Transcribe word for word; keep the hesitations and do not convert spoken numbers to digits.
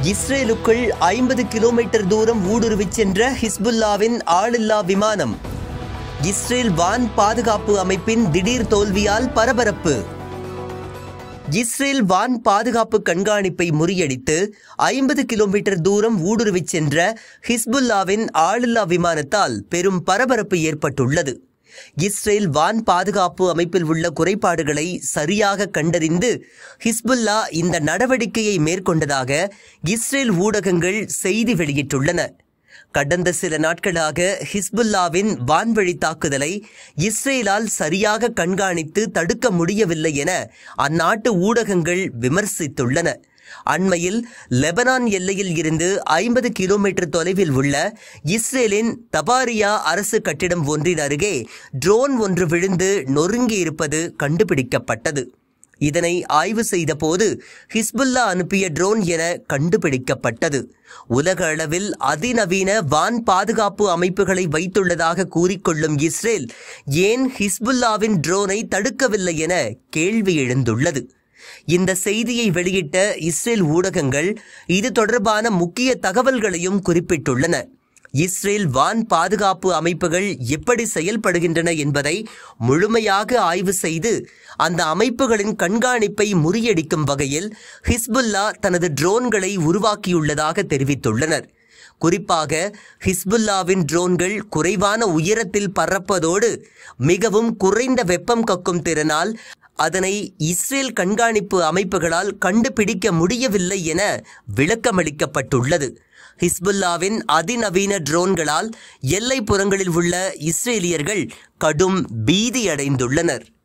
இஸ்ரேலுக்குள் ஐம்பது கிலோமீட்டர் தூரம் ஊடுருவிச் சென்ற ஹிஸ்புல்லாவின் ஆளில்லா விமானம். இஸ்ரேல் வான் பாதுகாப்பு அமைப்பின் திடீர் தோல்வியால் பரபரப்பு. இஸ்ரேல் வான் பாதுகாப்பு கண்காணிப்பை முறியடித்து ஐம்பது கிலோமீட்டர் தூரம் ஊடுருவிச் சென்ற ஹிஸ்புல்லாவின் ஆளில்லா விமானத்தால் பெரும் பரபரப்பு ஏற்பட்டுள்ளது. இஸ்ரேல் வான் பாதுகாப்பு அமைப்பில் உள்ள குறைபாடுகளை சரியாக கண்டறிந்து ஹிஸ்புல்லா இந்த நடவடிக்கையை மேற்கொண்டதாக இஸ்ரேல் ஊடகங்கள் செய்தி வெளியிட்டுள்ளன. கடந்த சில நாட்களாக ஹிஸ்புல்லாவின் வான்வழி தாக்குதலை இஸ்ரேலால் சரியாக கண்காணித்து தடுக்க முடியவில்லை என அந்நாட்டு ஊடகங்கள் விமர்சித்துள்ளன. அண்மையில் லெபனான் எல்லையில் இருந்து ஐம்பது கிலோமீட்டர் தொலைவில் உள்ள இஸ்ரேலின் தபாரியா அரசு கட்டிடம் ஒன்றின் அருகே ட்ரோன் ஒன்று விழுந்து நொறுங்கியிருப்பது கண்டுபிடிக்கப்பட்டது. இதனை ஆய்வு செய்த போது ஹிஸ்புல்லா அனுப்பிய ட்ரோன் என கண்டுபிடிக்கப்பட்டது. உலக அளவில் அதிநவீன வான் பாதுகாப்பு அமைப்புகளை வைத்துள்ளதாக கூறிக்கொள்ளும் இஸ்ரேல் ஏன் ஹிஸ்புல்லாவின் ட்ரோனை தடுக்கவில்லை என கேள்வி எழுந்துள்ளது. இந்த செய்தியை வெளியிட்ட இஸ்ரேல் ஊடகங்கள் இது தொடர்பான முக்கிய தகவல்களையும் குறிப்பிட்டுள்ளன. இஸ்ரேல் வான் பாதுகாப்பு அமைப்புகள் எப்படி செயல்படுகின்றன என்பதை முழுமையாக ஆய்வு செய்து அந்த அமைப்புகளின் கண்காணிப்பை முறியடிக்கும் வகையில் ஹிஸ்புல்லா தனது ட்ரோன்களை உருவாக்கியுள்ளதாக தெரிவித்துள்ளனர். குறிப்பாக ஹிஸ்புல்லாவின் ட்ரோன்கள் குறைவான உயரத்தில் பறப்பதோடு மிகவும் குறைந்த வெப்பம் கக்கும் திறனால் அதனை இஸ்ரேல் கண்காணிப்பு அமைப்புகளால் கண்டுபிடிக்க முடியவில்லை என விளக்கமளிக்கப்பட்டுள்ளது. ஹிஸ்புல்லாவின் அதிநவீன ட்ரோன்களால் எல்லைப்புறங்களில் உள்ள இஸ்ரேலியர்கள் கடும் பீதியடைந்துள்ளனர்.